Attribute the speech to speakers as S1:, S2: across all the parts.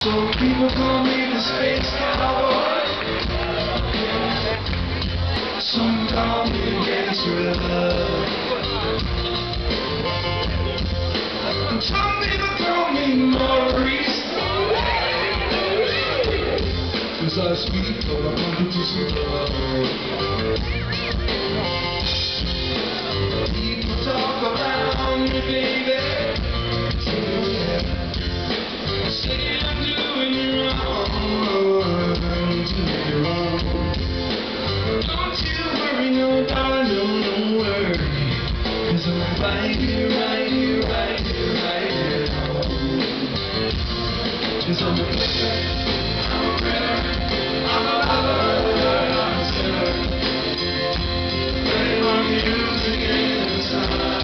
S1: Some people call me the space cowboy. Some call me the gangster of love. And some people call me Maurice, 'cause I speak for the competition club. People talk around me, baby. Say I'm doing you wrong, doing you wrong. Don't you worry, no darling, don't worry, 'cause I'm right here, right here, right here, right here. 'Cause I'm a licker, I'm a winner, I'm a lover, I'm a sinner. Play my music in the sun.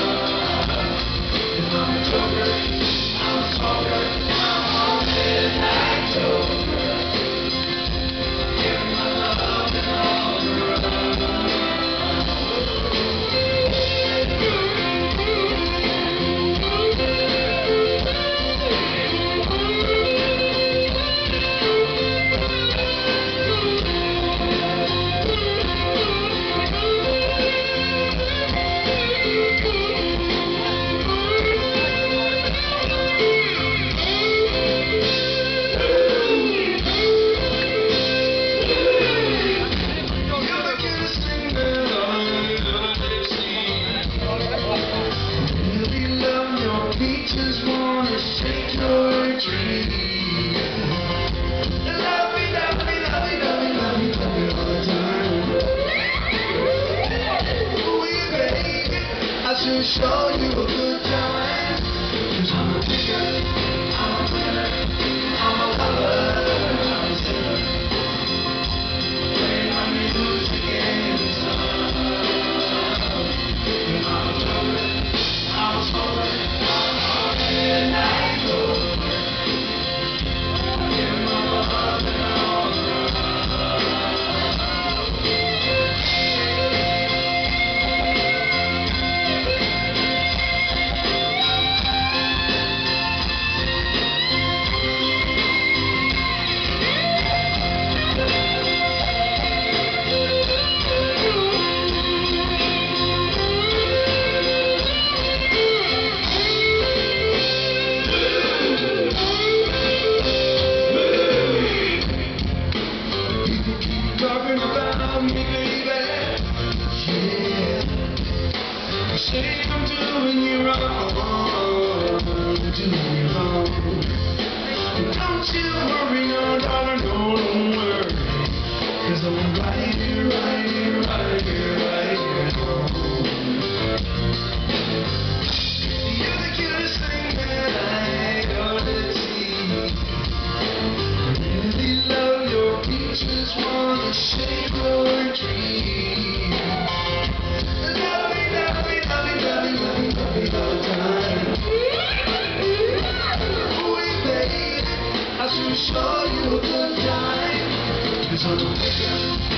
S1: If I'm a joker, I'm a smoker. Just wanna shake your dream. Love me, love me, love me, love me, love me, love me all the time. Ooh, yeah, baby, I should show you a good time. 'Cause I'm a picker, I'm a winner, I'm a lover, I'm a sinner. Play my music in the sun. And I'm a joker, I'm a smoker. Say I'm doing you wrong, doing you wrong. Don't you worry, no darling, no, don't worry, 'cause I'm right here, right here, right here, right here. You're the cutest thing that I ever see. I really love your peaches, wanna shake your dream. I should show you a good time, 'cause I'm a picker.